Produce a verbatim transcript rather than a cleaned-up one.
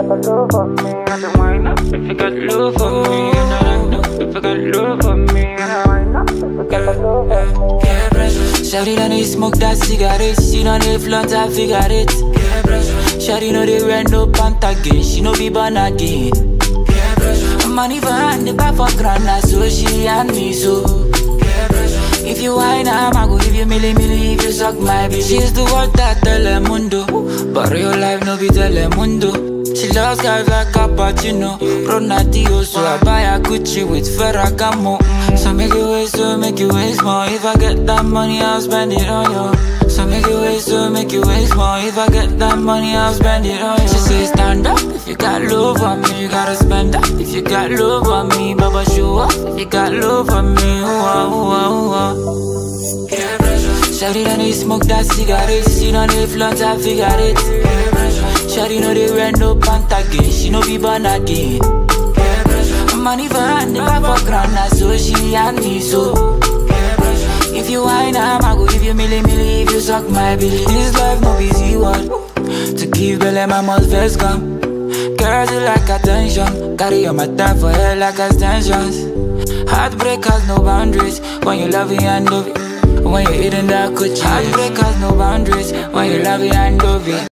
love for me, I say wine up. If you got love for me, and I know if you got love for me, and I wine up. If you got love for me, yeah, pressure. Shawty don't need smoke that cigarette. She don't need flaunt, I figure it. Yeah, pressure. Shawty know they wear no pant again. She no be born again. Yeah, pressure. Money for hand, the back for grana, so she and me so. Yeah, pressure. If you wine, I go give you milli milli. If you suck my bitch, she's the word that Telemundo, but real life no be Telemundo. She loves guys like cappuccino, Ronaldinho, so I buy a Gucci with Ferragamo. So make it waste, so make it waste more. If I get that money, I'll spend it on you. So make it waste, so make it waste more. If I get that money, I'll spend it on you. She says stand up, if you got love for me, you gotta spend up. If you got love for me, Baba show up. If you got love for me, ooh ah, ooh ah, ooh ah. Yeah, pressure. Shawty don't need smoke that cigarette. She don't need flaunt, I figure it. Yeah, pressure. Shawty know they wear no pant again. She no be born again. Yeah, pressure. Money for hand, never for grana, so she and me so. Yeah, pressure. If you wine, I go give you milli milli. If you suck my billy, this life no easy one. To give belly, my mouth first come. Girls you like attention, carry on my time for hair like extensions. Heartbreak has no boundaries when you love it and love it. When you're eating that coochie, heartbreak has no boundaries when you love it and love it.